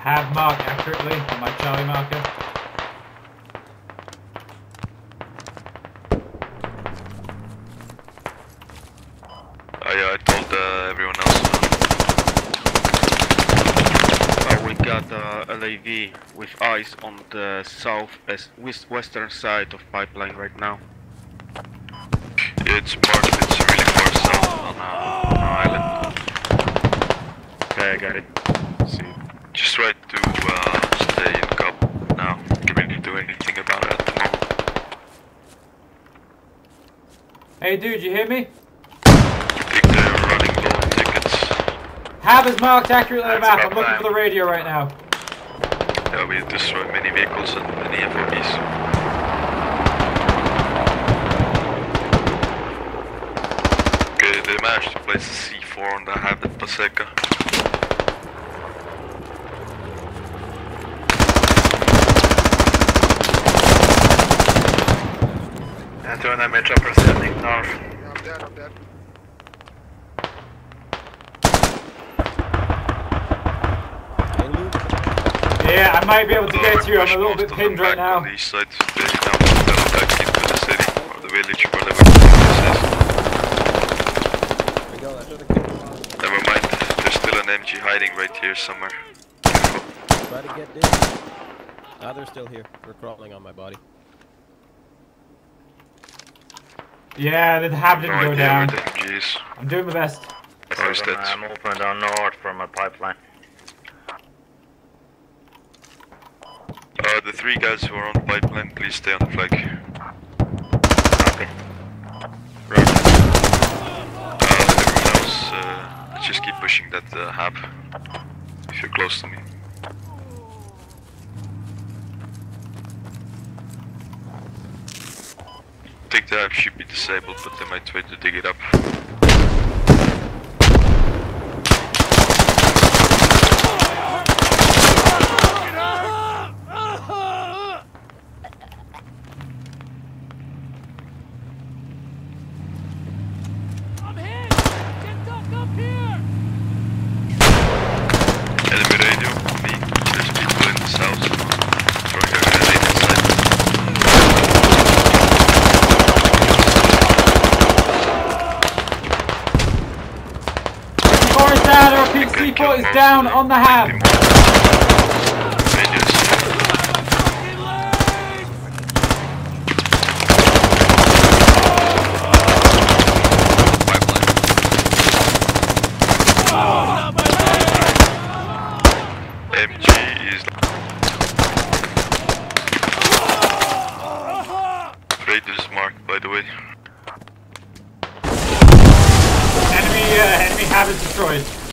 have marked accurately on my Charlie marker. Oh yeah, I told everyone else. We got LAV with eyes on the western side of pipeline right now. It's marked, it's really far south on an island. Okay, I got it. See. Just try to stay in cup now. Can't really do anything about it at the moment. Hey dude, you hear me? I think they're running low on tickets. Hab is marked accurately on the map. I'm looking for the radio right now. Yeah, we destroyed many vehicles and many FOBs. Okay, they managed to place a C4 on the Hab at Paseca. And two enemy choppers heading north. Yeah, I'm dead, I'm dead. Yeah, I might be able to get you. I'm a little bit pinned right now. On the east side, they now fell back into the city, or the village, whatever it is. Never mind, there's still an MG hiding right here somewhere. Try to get this. Ah, they're still here. They're crawling on my body. Yeah, the Hab didn't go down. Jeez. I'm doing my best. I'm moving down north from a pipeline. The three guys who are on the pipeline, please stay on the flag. Okay. Right. Everyone else, just keep pushing that Hab, if you're close to me. I think the Hab should be disabled, but they might try to dig it up. Enemy radio, me, there's people in this house. Throwing a grenade inside. C4 is down, or C4 is down on the Hab. MG is Raiders marked, by the way. Enemy Hab is destroyed.